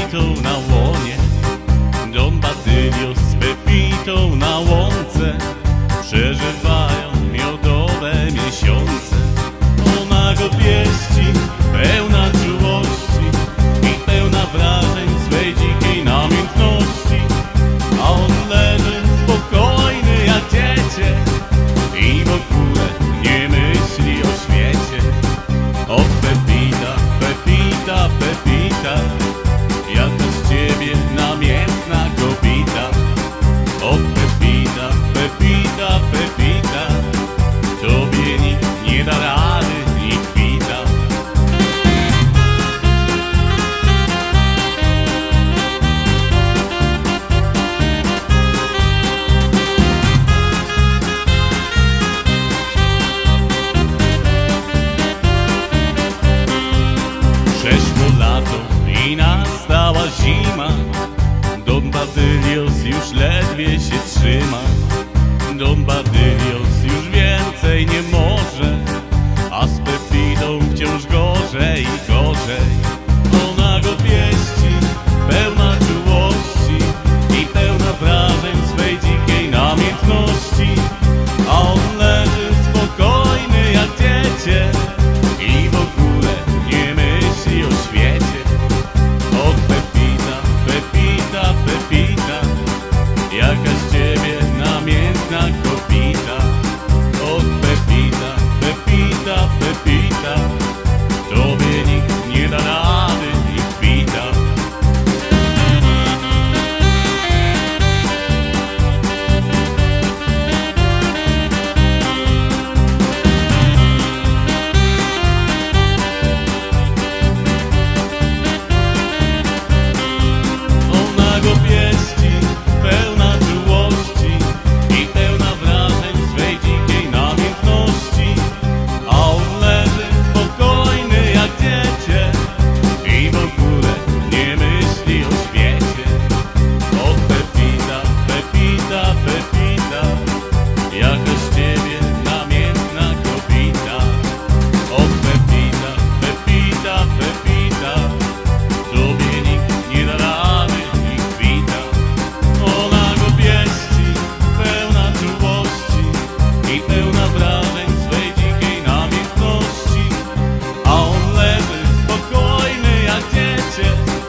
Pepitą na łonie, Don Batylio z Pepitą na łące przeżywają miodowe miesiące. Ona go pieści, pełna czułości i pełna wrażeń swej dzikiej namiętności, a on leży spokojny jak dziecię i w ogóle nie myśli o świecie. O Pepita, Pepita, Pepita, jaka z ciebie namiętna kobita. O Pepita, Pepita, Pepita, tobie nikt nie da rady i kwita. Przeszło lato i nastała zima, Don Batylios już ledwie się trzyma. Don Batylios już więcej nie może, a z Pepitą wciąż gorzej i gorzej. Ona go pieści, pełna czułości i pełna wrażeń swej dzikiej namiętności, a on leży spokojny jak dziecię i w ogóle nie myśli o świecie. O Pepita, Pepita, Pepita, jaka z ciebie namiętna kobita. O Pepita, Pepita, Pepita, tobie nikt nie da rady i kwita. Ona go pieści, pełna czułości i pełna wrażeń swej dzikiej namiętności, a on leży spokojny jak dziecię i w ogóle nie myśli o świecie. O Pepita, Pepita, Pepita, jaka z ciebie namiętna kobita. O Pepita, Pepita, Pepita, tobie nikt nie da rady i kwita. Ona go pieści, pełna czułości i pełna wrażeń swej dzikiej namiętności, a on leży spokojny jak dziecię